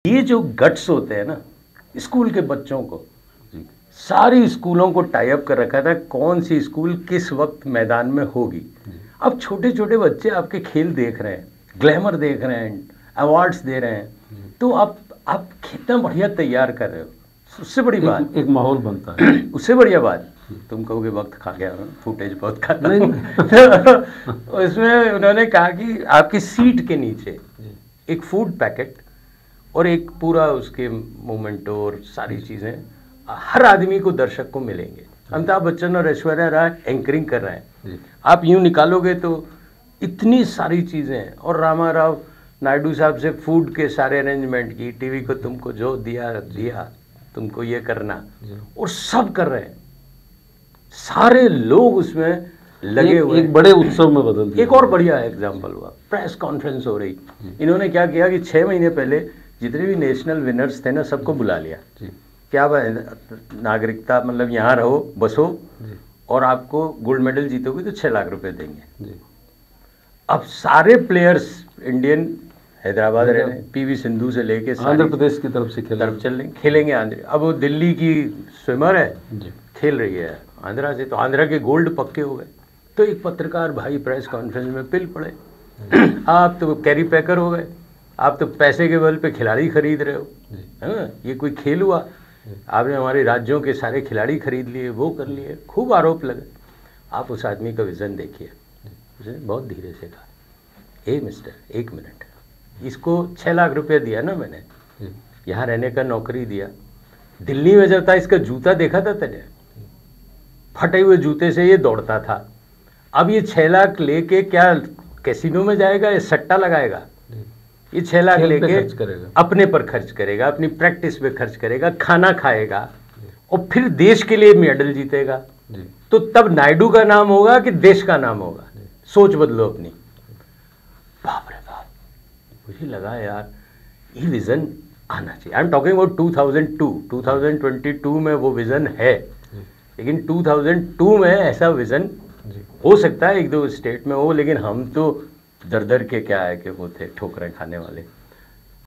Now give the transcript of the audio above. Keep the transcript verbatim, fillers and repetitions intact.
ये जो गट्स होते हैं ना स्कूल के बच्चों को, सारी स्कूलों को टाई अप कर रखा था कौन सी स्कूल किस वक्त मैदान में होगी। अब छोटे छोटे बच्चे आपके खेल देख रहे हैं, ग्लैमर देख रहे हैं, अवार्ड्स दे रहे हैं, तो आप आप कितना बढ़िया तैयार कर रहे हो। उससे बड़ी बात एक, एक माहौल बनता है। उससे बढ़िया बात तुम कहोगे वक्त खा गया, फुटेज बहुत खाता नहीं। तो उसमें उन्होंने कहा कि आपकी सीट के नीचे एक फूड पैकेट और एक पूरा उसके मोमेंटो और सारी चीज़ें हर आदमी को, दर्शक को मिलेंगे। अमिताभ बच्चन और ऐश्वर्या राय एंकरिंग कर रहे हैं, आप यूं निकालोगे तो इतनी सारी चीज़ें, और रामा राव नायडू साहब से फूड के सारे अरेंजमेंट की, टीवी को तुमको जो दिया दिया तुमको ये करना, और सब कर रहे हैं, सारे लोग उसमें लगे हुए। एक बड़े उत्सव में बदल दिया। एक और बढ़िया एग्जाम्पल हुआ, प्रेस कॉन्फ्रेंस हो रही, इन्होंने क्या किया कि छः महीने पहले जितने भी नेशनल विनर्स थे ना सबको बुला लिया। क्या नागरिकता, मतलब यहाँ रहो, बसो, और आपको गोल्ड मेडल जीतोगे तो छः लाख रुपए देंगे। अब सारे प्लेयर्स इंडियन हैदराबाद रह रहे हैं, पीवी सिंधु से लेके आंध्र प्रदेश की तरफ से तरफ चल रहे खेलेंगे आंध्र। अब वो दिल्ली की स्विमर है, खेल रही है आंध्रा से, तो आंध्रा के गोल्ड पक्के हो गए। तो एक पत्रकार भाई प्रेस कॉन्फ्रेंस में पिल पड़े, आप तो कैरी पैकर हो गए, आप तो पैसे के बल पे खिलाड़ी खरीद रहे हो, है ये कोई खेल हुआ? आपने हमारे राज्यों के सारे खिलाड़ी खरीद लिए, वो कर लिए, खूब आरोप लगे। आप उस आदमी का विज़न देखिए, उसने बहुत धीरे से कहा, ए मिस्टर एक मिनट, इसको छः लाख रुपया दिया ना मैंने, यहाँ रहने का नौकरी दिया, दिल्ली में जब था इसका जूता देखा था तेने, फटे हुए जूते से ये दौड़ता था। अब ये छः लाख लेके क्या कैसीनो में जाएगा या सट्टा लगाएगा? ये छः लाख लेके अपने पर खर्च करेगा, अपनी प्रैक्टिस पे खर्च करेगा, खाना खाएगा, और फिर देश के लिए मेडल जीतेगा। तो तब नायडू का नाम होगा कि देश का नाम होगा? सोच बदलो अपनी। बाप रे बाप, मुझे लगा यार ये विजन आना चाहिए। I am talking about two thousand two, two thousand twenty two में वो विजन है, लेकिन टू थाउजेंड टू में ऐसा विजन हो सकता है एक दो स्टेट में हो, लेकिन हम तो दर दर के क्या है कि वो थे ठोकरें खाने वाले।